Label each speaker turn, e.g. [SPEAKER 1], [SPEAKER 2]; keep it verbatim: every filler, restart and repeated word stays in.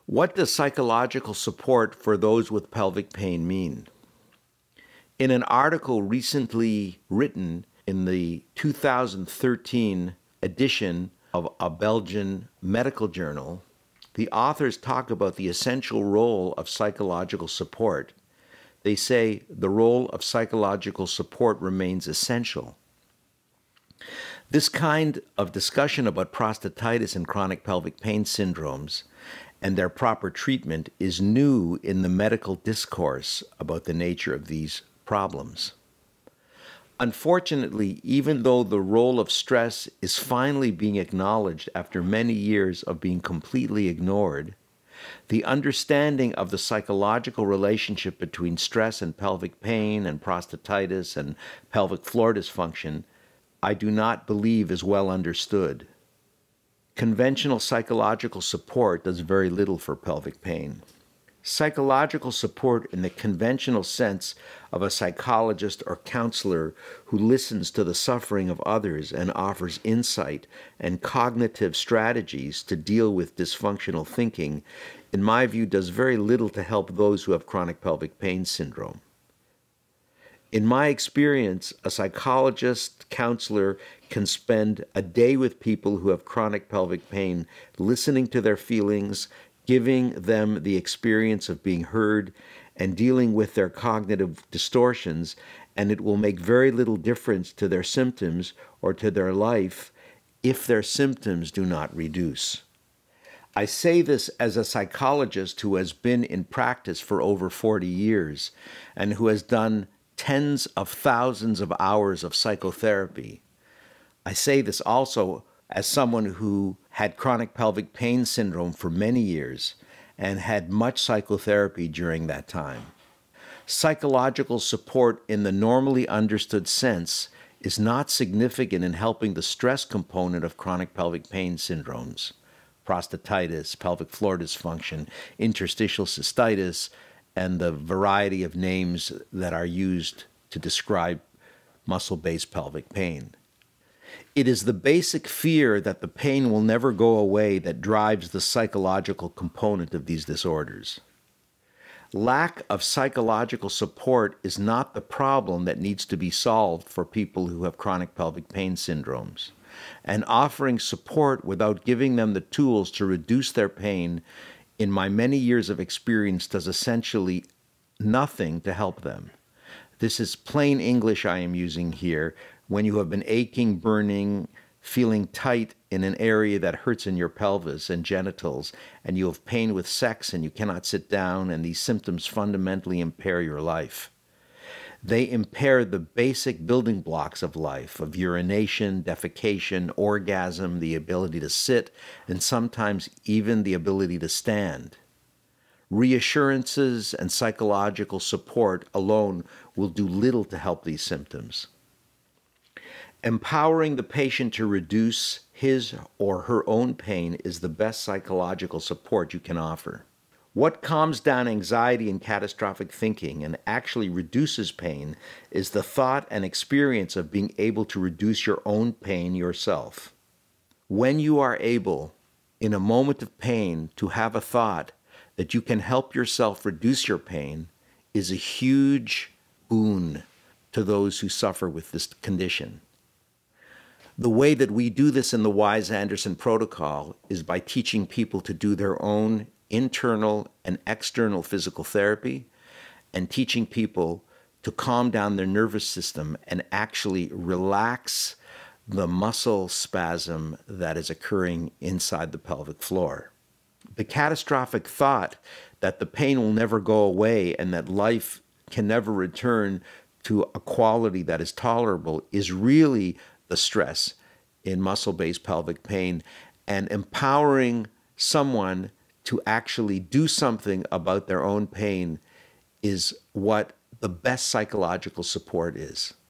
[SPEAKER 1] What does psychological support for those with pelvic pain mean? In an article recently written in the two thousand thirteen edition of a Belgian medical journal, the authors talk about the essential role of psychological support. They say the role of psychological support remains essential. This kind of discussion about prostatitis and chronic pelvic pain syndromes and their proper treatment is new in the medical discourse about the nature of these problems. Unfortunately, even though the role of stress is finally being acknowledged after many years of being completely ignored, the understanding of the psychological relationship between stress and pelvic pain and prostatitis and pelvic floor dysfunction, I do not believe is well understood. Conventional psychological support does very little for pelvic pain. Psychological support in the conventional sense of a psychologist or counselor who listens to the suffering of others and offers insight and cognitive strategies to deal with dysfunctional thinking, in my view, does very little to help those who have chronic pelvic pain syndrome. In my experience, a psychologist, counselor can spend a day with people who have chronic pelvic pain, listening to their feelings, giving them the experience of being heard, and dealing with their cognitive distortions, and it will make very little difference to their symptoms or to their life if their symptoms do not reduce. I say this as a psychologist who has been in practice for over forty years and who has done tens of thousands of hours of psychotherapy. I say this also as someone who had chronic pelvic pain syndrome for many years and had much psychotherapy during that time. Psychological support in the normally understood sense is not significant in helping the stress component of chronic pelvic pain syndromes, prostatitis, pelvic floor dysfunction, interstitial cystitis, and the variety of names that are used to describe muscle-based pelvic pain. It is the basic fear that the pain will never go away that drives the psychological component of these disorders. Lack of psychological support is not the problem that needs to be solved for people who have chronic pelvic pain syndromes. And offering support without giving them the tools to reduce their pain, in my many years of experience, does essentially nothing to help them. This is plain English I am using here. When you have been aching, burning, feeling tight in an area that hurts in your pelvis and genitals, and you have pain with sex and you cannot sit down, and these symptoms fundamentally impair your life. They impair the basic building blocks of life, of urination, defecation, orgasm, the ability to sit, and sometimes even the ability to stand. Reassurances and psychological support alone will do little to help these symptoms. Empowering the patient to reduce his or her own pain is the best psychological support you can offer. What calms down anxiety and catastrophic thinking and actually reduces pain is the thought and experience of being able to reduce your own pain yourself. When you are able, in a moment of pain, to have a thought that you can help yourself reduce your pain is a huge boon to those who suffer with this condition. The way that we do this in the Wise-Anderson protocol is by teaching people to do their own internal and external physical therapy, and teaching people to calm down their nervous system and actually relax the muscle spasm that is occurring inside the pelvic floor. The catastrophic thought that the pain will never go away and that life can never return to a quality that is tolerable is really the stress in muscle-based pelvic pain, and empowering someone to actually do something about their own pain is what the best psychological support is.